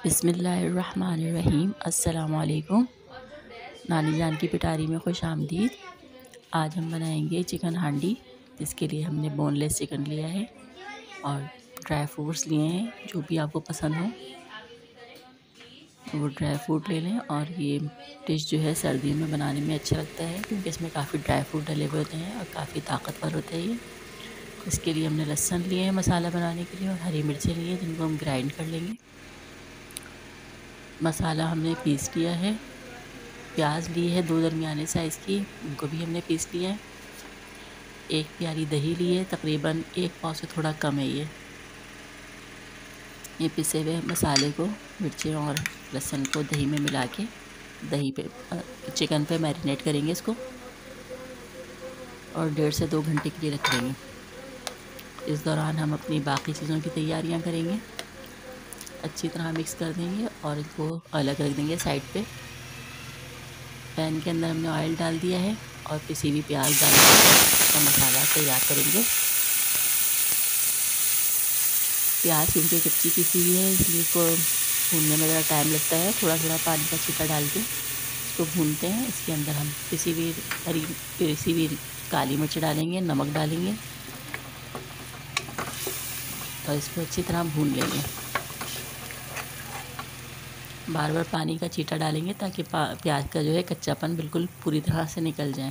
बिस्मिल्लाहिर्रहमानिर्रहीम। अस्सलामुअलैकुम। नानी जान की पिटारी में खुश आमदीद। आज हम बनाएंगे चिकन हांडी, जिसके लिए हमने बोनलेस चिकन लिया है और ड्राई फ्रूट्स लिए हैं। जो भी आपको पसंद हो वो ड्राई फ्रूट ले लें। और ये डिश जो है सर्दियों में बनाने में अच्छा लगता है, क्योंकि इसमें काफ़ी ड्राई फ्रूट डले हुए होते हैं और काफ़ी ताकतवर होता है ये। इसके लिए हमने लहसुन लिए हैं मसाला बनाने के लिए, और हरी मिर्चें लिए हैं जिनको हम ग्राइंड कर लेंगे। मसाला हमने पीस लिया है। प्याज ली है 2 दरमियाने साइज़ की, उनको भी हमने पीस लिया है। एक प्याली दही ली है, तकरीबन 1 पाव से थोड़ा कम है ये पिसे हुए मसाले को, मिर्चें और लहसुन को दही में मिला के दही पे चिकन पे मैरिनेट करेंगे इसको, और 1.5 से 2 घंटे के लिए रख देंगे। इस दौरान हम अपनी बाकी चीज़ों की तैयारियां करेंगे। अच्छी तरह मिक्स कर देंगे और इसको अलग रख देंगे साइड पे। पैन के अंदर हमने ऑयल डाल दिया है और पिसी हुई प्याज डाल के इसका मसाला तैयार करेंगे। प्याज क्योंकि कच्ची पिसी हुई है, इसलिए इसको भूनने में ज़रा टाइम लगता है। थोड़ा थोड़ा पानी का छींटा डाल के इसको भूनते हैं। इसके अंदर हम पिसी हुई काली मिर्च डालेंगे, नमक डालेंगे और इसको अच्छी तरह भून लेंगे। बार बार पानी का छींटा डालेंगे ताकि प्याज का जो है कच्चापन बिल्कुल पूरी तरह से निकल जाए।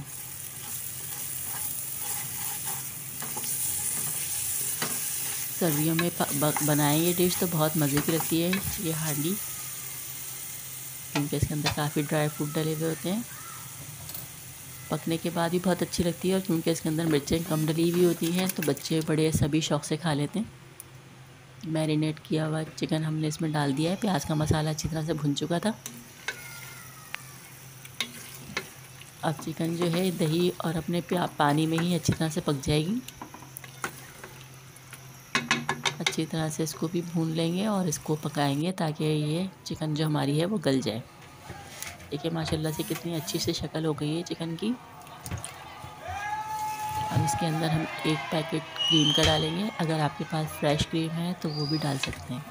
सर्दियों में बनाएं ये डिश तो बहुत मज़े की लगती है ये हांडी, क्योंकि इसके अंदर काफ़ी ड्राई फ्रूट डले हुए होते हैं। पकने के बाद भी बहुत अच्छी लगती है, और क्योंकि इसके अंदर मिर्चें कम डली हुई होती हैं तो बच्चे बड़े सभी शौक़ से खा लेते हैं। मैरिनेट किया हुआ चिकन हमने इसमें डाल दिया है। प्याज का मसाला अच्छी तरह से भुन चुका था। अब चिकन जो है दही और अपने पानी में ही अच्छी तरह से पक जाएगी। अच्छी तरह से इसको भी भून लेंगे और इसको पकाएंगे ताकि ये चिकन जो हमारी है वो गल जाए। देखिए माशाल्लाह से कितनी अच्छी से शक्ल हो गई है चिकन की। अब इसके अंदर हम 1 पैकेट क्रीम का डालेंगे। अगर आपके पास फ्रेश क्रीम है तो वो भी डाल सकते हैं।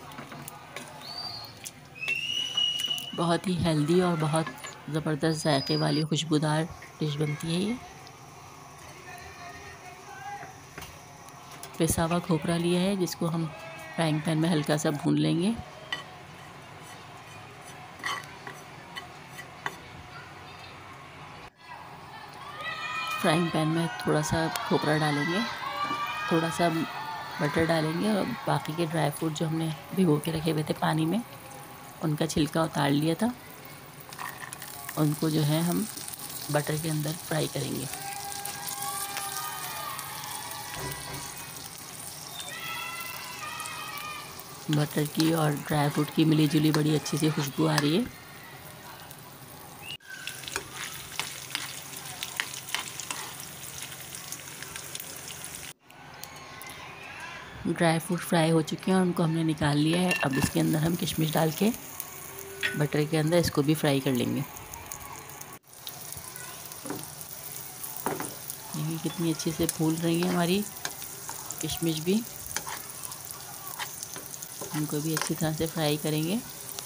बहुत ही हेल्दी और बहुत ज़बरदस्त जायके वाली खुशबूदार डिश बनती है ये। पिसा हुआ खोपरा लिया है, जिसको हम फ्राइंग पैन में हल्का सा भून लेंगे। फ्राइंग पैन में थोड़ा सा खोपरा डालेंगे, थोड़ा सा बटर डालेंगे, और बाकी के ड्राई फ्रूट जो हमने भिगो के रखे हुए थे पानी में, उनका छिलका उतार लिया था, उनको जो है हम बटर के अंदर फ्राई करेंगे। बटर की और ड्राई फ्रूट की मिली जुली बड़ी अच्छी सी खुशबू आ रही है। ड्राई फ्रूट फ्राई हो चुके हैं और उनको हमने निकाल लिया है। अब इसके अंदर हम किशमिश डाल के बटर के अंदर इसको भी फ्राई कर लेंगे। देखिए कितनी अच्छे से फूल रही है हमारी किशमिश भी। उनको भी अच्छी तरह से फ्राई करेंगे।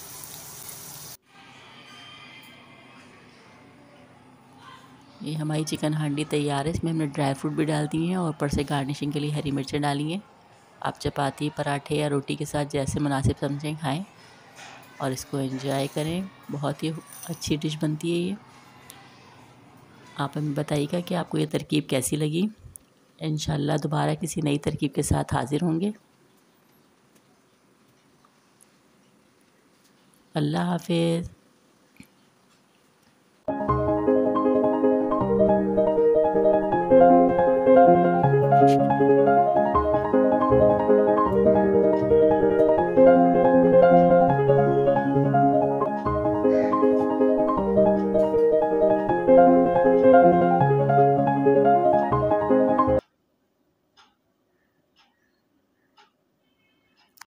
ये हमारी चिकन हांडी तैयार है। इसमें हमने ड्राई फ्रूट भी डाल दिए हैं और ऊपर से गार्निशिंग के लिए हरी मिर्चें डाली हैं। आप चपाती, पराठे या रोटी के साथ जैसे मुनासिब समझें खाएं और इसको एंजॉय करें। बहुत ही अच्छी डिश बनती है ये। आप हमें बताइएगा कि आपको ये तरकीब कैसी लगी। इंशाल्लाह दोबारा किसी नई तरकीब के साथ हाज़िर होंगे। अल्लाह हाफ़िज़।